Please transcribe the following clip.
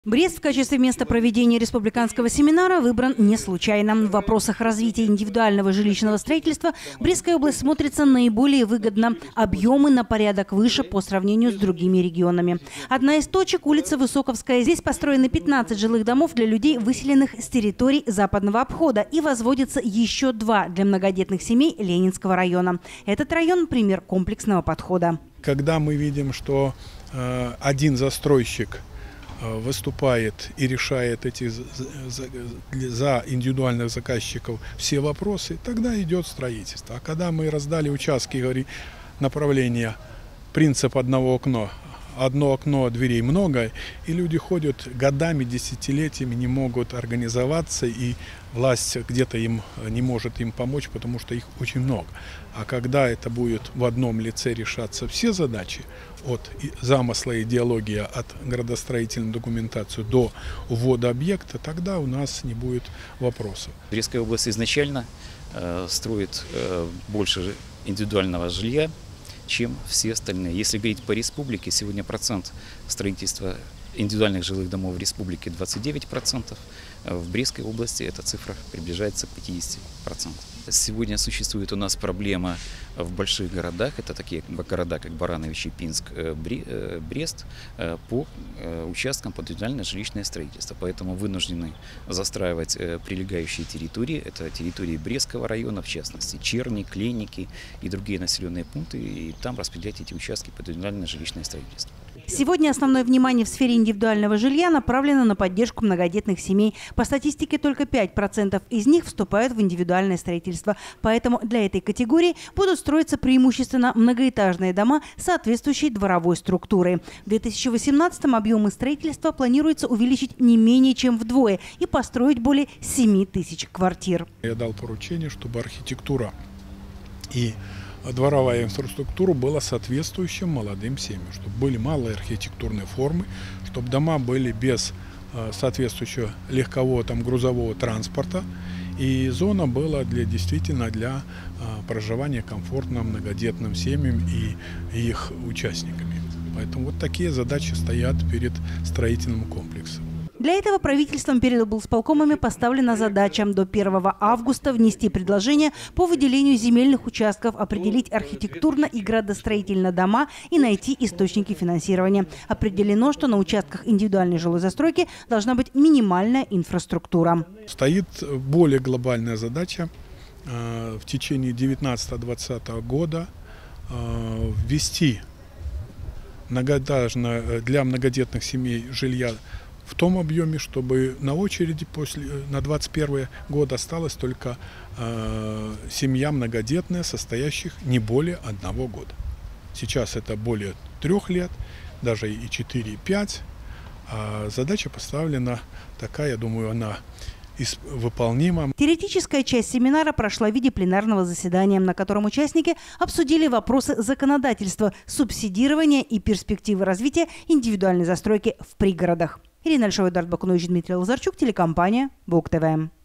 Брест в качестве места проведения республиканского семинара выбран не случайно. В вопросах развития индивидуального жилищного строительства Брестская область смотрится наиболее выгодно. Объемы на порядок выше по сравнению с другими регионами. Одна из точек – улица Высоковская. Здесь построены 15 жилых домов для людей, выселенных с территорий западного обхода. И возводятся еще 2 для многодетных семей Ленинского района. Этот район – пример комплексного подхода. Когда мы видим, что один застройщик выступает и решает за индивидуальных заказчиков все вопросы, тогда идет строительство. А когда мы раздали участки, говорим, направление, принцип одного окна, одно окно, дверей много, и люди ходят годами, десятилетиями, не могут организоваться, и власть где-то им не может им помочь, потому что их очень много. А когда это будет в одном лице решаться все задачи, от замысла, идеологии, от градостроительной документации до ввода объекта, тогда у нас не будет вопросов. Брестская область изначально строит больше индивидуального жилья, чем все остальные. Если говорить по республике, сегодня процент строительства индивидуальных жилых домов в республике 29%. В Брестской области эта цифра приближается к 50%. Сегодня существует у нас проблема в больших городах, это такие города, как Барановичи, Пинск, Брест, по участкам под индивидуальное жилищное строительство. Поэтому вынуждены застраивать прилегающие территории, это территории Брестского района, в частности, Черни, Клейники и другие населенные пункты, и там распределять эти участки под индивидуальное жилищное строительство. Сегодня основное внимание в сфере индивидуального жилья направлено на поддержку многодетных семей. По статистике, только 5% из них вступают в индивидуальное строительство. Поэтому для этой категории будут строиться преимущественно многоэтажные дома с соответствующей дворовой структурой. В 2018-м объемы строительства планируется увеличить не менее чем вдвое и построить более 7 тысяч квартир. Я дал поручение, чтобы архитектура и дворовая инфраструктура была соответствующим молодым семьям, чтобы были малые архитектурные формы, чтобы дома были без соответствующего легкового грузового транспорта, и зона была действительно для проживания комфортно многодетным семьям и их участниками. Поэтому вот такие задачи стоят перед строительным комплексом. Для этого правительством перед облсполкомами поставлена задача до 1 августа внести предложение по выделению земельных участков, определить архитектурно и градостроительно дома и найти источники финансирования. Определено, что на участках индивидуальной жилой застройки должна быть минимальная инфраструктура. Стоит более глобальная задача в течение 2019-2020 года ввести для многодетных семей жилья в том объеме, чтобы на очереди на 2021 год осталась только семья многодетная, состоящих не более 1 года. Сейчас это более 3 лет, даже и 4, и 5. А задача поставлена такая, я думаю, она выполнима. Теоретическая часть семинара прошла в виде пленарного заседания, на котором участники обсудили вопросы законодательства, субсидирования и перспективы развития индивидуальной застройки в пригородах. Ирина Альшова, Эдуард Бакунович, Дмитрий Лазарчук, телекомпания ВОК ТВ.